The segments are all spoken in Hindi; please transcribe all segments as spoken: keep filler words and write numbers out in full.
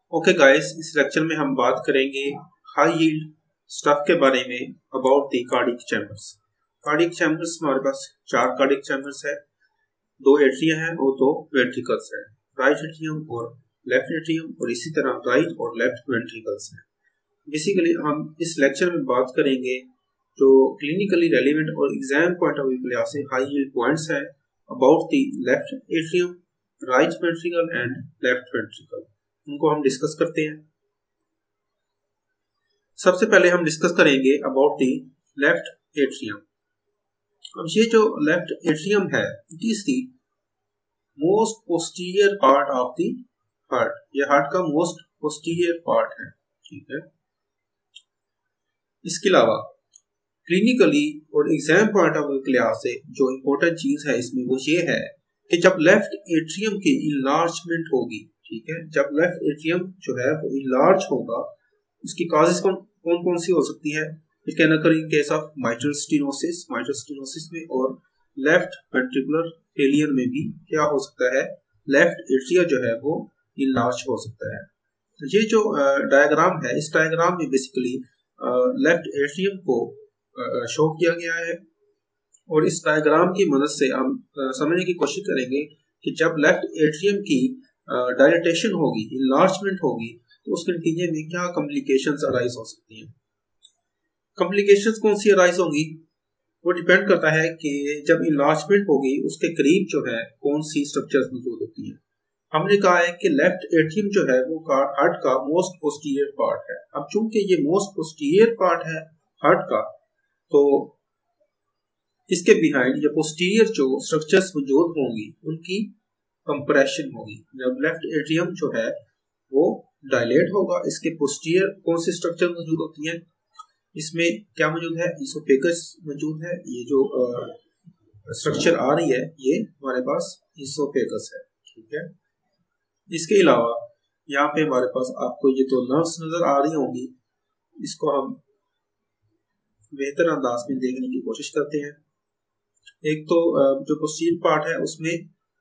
ओके गाइस, इस लेक्चर में हम बात करेंगे हाई यील्ड स्टफ के बारे में about the cardiac chambers. Cardiac chambers हमारे पास चार कार्डियक चैम्बर्स है, दो एट्रिया हैं और दो वेंट्रिकल्स हैं, राइट एट्रियम और लेफ्ट एट्रियम, और इसी तरह राइट और लेफ्ट वेंट्रिकल्स हैं। बेसिकली हम इस लेक्चर में बात करेंगे जो क्लिनिकली रेलिवेंट और एग्जाम पॉइंट ऑफ व्यू के लिहाज से हाई यील्ड पॉइंट्स है about the left atrium, right ventricle and left ventricle. उनको हम डिस्कस करते हैं। सबसे पहले हम डिस्कस करेंगे अबाउट द लेफ्ट एट्रियम। अब ये जो लेफ्ट एट्रियम है, it is the most posterior part of the heart. ये हार्ट का मोस्ट पोस्टीरियर पार्ट है, ठीक है। इसके अलावा क्लिनिकली और एग्जाम पॉइंट ऑफ व्यू के लिहाज से जो इंपॉर्टेंट चीज है इसमें वो ये है कि जब लेफ्ट एट्रियम की इनलार्जमेंट होगी, ठीक है, जब लेफ्ट एट्रियम जो है वो इनलार्ज होगा, उसकी काजेस कौन कौन कौन सी हो सकती है? It can occur in case of mitral stenosis, mitral stenosis में, और लेफ्ट वेंट्रिकुलर फेलियर में भी क्या हो सकता है, लेफ्ट एट्रिया जो है वो इनलार्ज हो सकता है। तो ये जो डायग्राम है, इस डायग्राम में बेसिकली लेफ्ट एट्रियम को शो किया गया है, और इस डायग्राम की मदद से हम समझने की कोशिश करेंगे कि जब लेफ्ट एट्रियम की डायलेटेशन होगी, इनलार्जमेंट होगी, तो उसके नतीजे में क्या कॉम्प्लिकेशंस अराइज हो सकती हैं। कॉम्प्लिकेशंस कौन सी अराइज होंगी वो डिपेंड करता है कि जब इनलार्जमेंट होगी उसके करीब जो है कौन सी स्ट्रक्चर्स मौजूद होती हैं। हमने कहा है कि लेफ्ट एट्रियम जो है वो हार्ट का मोस्ट पोस्टीरियर पार्ट है। अब चूंकि ये मोस्ट पोस्टीरियर पार्ट है हार्ट का, तो इसके बिहाइंड या पोस्टीरियर जो स्ट्रक्चर्स मौजूद होंगी उनकी कंप्रेशन होगी। जब लेफ्ट एट्रियम जो है वो डायलेट होगा, इसके पोस्टीरियर कौन सी स्ट्रक्चर मौजूद होती है, इसमें क्या मौजूद है, इसोफेगस मौजूद है। ये जो स्ट्रक्चर आ रही है ये हमारे पास इसोफेगस है, ठीक है। इसके अलावा यहाँ पे हमारे पास आपको ये तो नर्व्स नजर आ रही होंगी, इसको हम बेहतर अंदाज में देखने की कोशिश करते हैं। एक तो जो पोस्टीरियर पार्ट है उसमें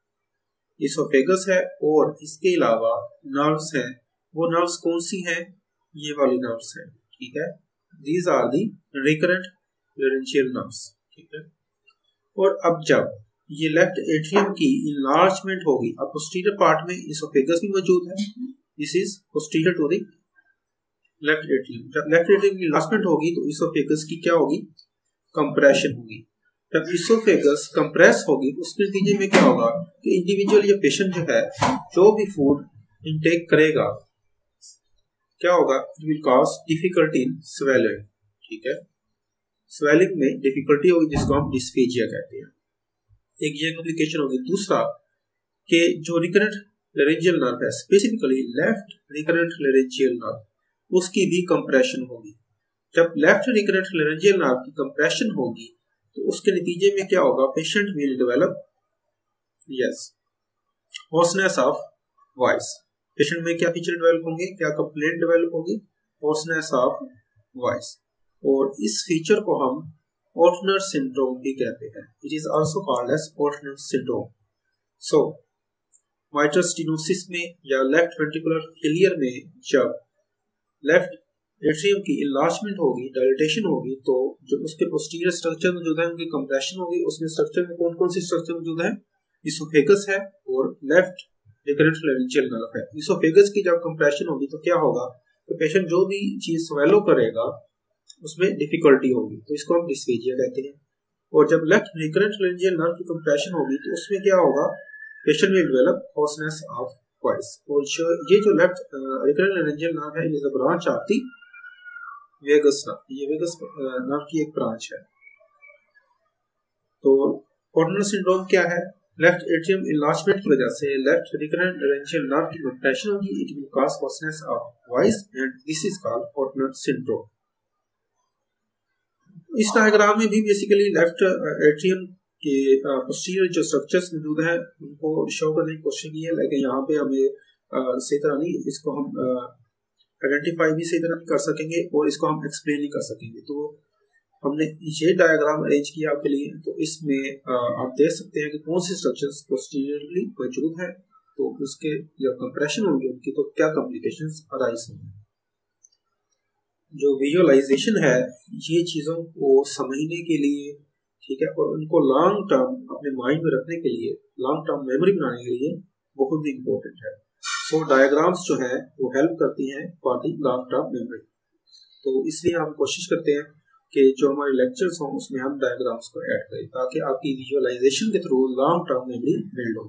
इसोफेगस है, और इसके अलावा नर्व्स हैं। वो नर्व्स कौन सी हैं? ये वाली नर्व्स हैं, ठीक है। These are the recurrent laryngeal nerves, ठीक है। और अब जब ये लेफ्ट एट्रियम की इनलार्जमेंट होगी, अब पोस्टीरियर पार्ट में इसोफेगस भी मौजूद है, this is posterior to the left atrium. जब लेफ्ट एट्रियम की इनलार्जमेंट होगी तो इसोफेगस की क्या होगी, कंप्रेशन होगी। जब इसोफेगस कंप्रेस होगी तो उसके नतीजे में क्या होगा कि इंडिविजुअल या पेशेंट जो है जो भी फूड इनटेक करेगा, क्या होगा, it will cause difficulty in swelling, ठीक है। स्वेलिंग में डिफिकल्टी होगी जिसको हम डिस्फेजिया कहते हैं। एक ये कॉम्प्लिकेशन होगी। दूसरा कि जो रिकरेंट लेरेंजियल नर्व है, specifically left recurrent laryngeal nerve, उसकी भी कंप्रेशन होगी। जब लेफ्ट रिकरेंट लेरेंजियल नर्व की कंप्रेशन होगी तो उसके नतीजे में क्या होगा, patient will develop yes hoarseness of voice. Patient में क्या फीचर डेवलप होंगे, क्या कंप्लेंट डेवलप होगी, होर्सनेस ऑफ वॉइस। और इस फीचर को हम ऑर्टनर सिंड्रोम भी कहते हैं। It is also called as Ortner syndrome. So mitral stenosis में या लेफ्ट वेंट्रिकुलर फेलियर में जब लेफ्ट एट्रियम की इनलार्जमेंट होगी, डायलेटेशन होगी, तो जो उसके पोस्टीरियर स्ट्रक्चर मौजूद है उनकी कंप्रेशन होगी। उसमें स्ट्रक्चर में कौन कौन सी स्ट्रक्चर मौजूद है, इसोफेगस है और लेफ्ट रिकरेंट लेरेंजियल नर्व है। इसोफेगस की जब कंप्रेशन होगी तो क्या होगा, तो पेशेंट जो भी चीज स्वेलो करेगा उसमें डिफिकल्टी होगी, तो इसको हम डिस्फेजिया कहते हैं। और जब लेफ्ट रिकरेंट लेरेंजियल नर्व की कंप्रेशन होगी तो उसमें क्या होगा, patient will develop hoarseness of voice. और ये जो लेफ्ट रिकरेंट लेरेंजियल नर्व है, it is a branch of the vagus nerve, ये वेगस नर्व की एक ब्रांच है। तो ऑर्टनर सिंड्रोम क्या है, लेफ्ट एट्रियम इनलार्जमेंट की वजह से लेफ्ट रिकरेंट लेरेंजियल नर्व की कंप्रेशन होगी, it will cause hoarseness of voice and this is called Ortner syndrome. इस डायग्राम में भी बेसिकली लेफ्ट एट्रियम के पोस्टीरियर जो स्ट्रक्चर्स मौजूद हैं उनको शो करने की कोशिश की है, लेकिन यहाँ पे हमें सही तरह नहीं, इसको हम आइडेंटिफाई भी सही तरह नहीं कर सकेंगे और इसको हम एक्सप्लेन नहीं कर सकेंगे। तो हमने ये डायग्राम अरेंज किया आपके लिए। तो इसमें आप देख सकते हैं कि कौन सी स्ट्रक्चर्स पोस्टीरियरली मौजूद है। तो उसके जब कंप्रेशन होगी उनकी तो क्या कॉम्प्लिकेशंस अराइज होंगे। जो विजुअलाइजेशन है ये चीज़ों को समझने के लिए, ठीक है, और उनको लॉन्ग टर्म अपने माइंड में रखने के लिए, लॉन्ग टर्म मेमोरी बनाने के लिए बहुत ही इम्पोर्टेंट है। सो so, डायग्राम्स जो है वो हेल्प करती हैं for the long term memory. तो इसलिए हम कोशिश करते हैं कि जो हमारे लेक्चर्स हों उसमें हम डायग्राम्स को ऐड करें ताकि आपकी विजुअलाइजेशन के through long term memory build हो।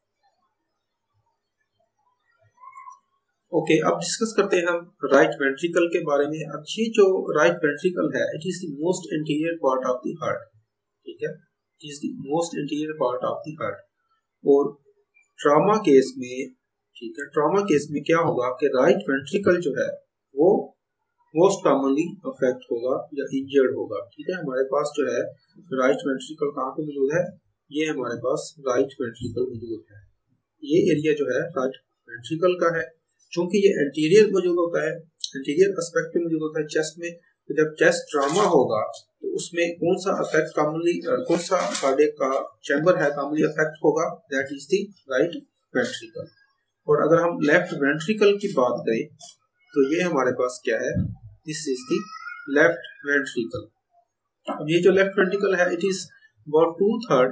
ओके okay, अब डिस्कस करते हैं हम राइट वेंट्रिकल के बारे में। अब ये जो राइट वेंट्रिकल है it is the most interior part of the heart, ठीक है, it is the most interior part of the heart. और ट्रॉमा केस में, ठीक है, ट्रॉमा केस में क्या होगा कि राइट वेंट्रिकल जो है वो मोस्ट कॉमनली अफेक्ट होगा या इंजर्ड होगा, ठीक है। हमारे पास जो है राइट वेंट्रिकल कहाँ पे मौजूद है, ये हमारे पास राइट वेंट्रिकल मौजूद है। ये एरिया जो है राइट वेंट्रिकल का है। चूंकि ये एंटीरियर मौजूद होता है, एंटीरियर एस्पेक्ट में मौजूद होता है चेस्ट में, तो जब चेस्ट ट्रॉमा होगा तो उसमें कौन सा अफेक्ट कॉमनली, कौन सा कार्डियक का चैम्बर है कॉमनली अफेक्ट होगा, that is the right ventricle. और अगर हम लेफ्ट वेंट्रिकल की बात करें तो ये हमारे पास क्या है, this is the left ventricle. अब ये जो लेफ्ट वेंट्रिकल है it is about two third,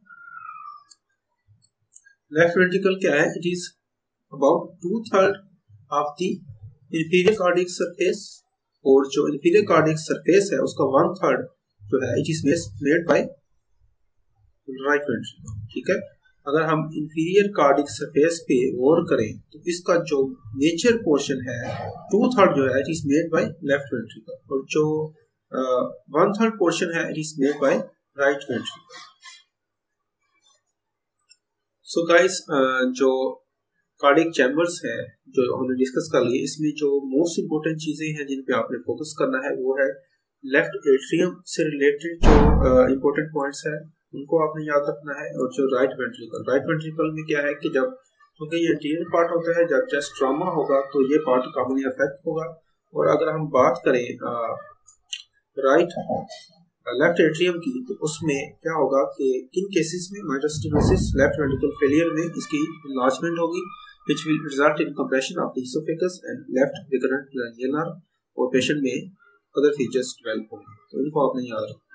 left ventricle क्या है, it is about two third of the inferior cardiac surface, और जो इंफीरियर कार्डियक सरफेस है उसका वन थर्ड जो है it is made by right ventricle, ठीक है। अगर हम इंफीरियर कार्डियक सरफेस पे गौर करें तो इसका जो मेजर पोर्शन है टू थर्ड जो है it is made by left ventricle, और जो वन थर्ड पोर्शन है it is made by right ventricle. So guys, जो कार्डियक चैम्बर्स है जो हमने डिस्कस कर लिए, इसमें जो मोस्ट इंपोर्टेंट चीजें हैं जिन पे आपने फोकस करना है वो है लेफ्ट एट्रियम से रिलेटेड जो इंपॉर्टेंट पॉइंट्स है उनको आपने याद रखना है, और जो राइट वेंट्रिकल, राइट वेंट्रिकल में क्या है कि जब क्योंकि ये इंटीरियर पार्ट होता है, जब चेस्ट ट्रॉमा होगा तो ये पार्ट कॉमनली अफेक्ट होगा। और अगर हम बात करें राइट लेफ्ट एट्रियम की तो उसमें क्या होगा कि किन केसेस में माइटोस्टेनोसिस, लेफ्ट वेंट्रिकल फेलियर में इसकी इनलार्जमेंट होगी which will result in compression of the esophagus and left recurrent laryngeal nerve, और पेशेंट में अदर फीचर्स डेवलप होंगे, तो इनको आपने याद रखना।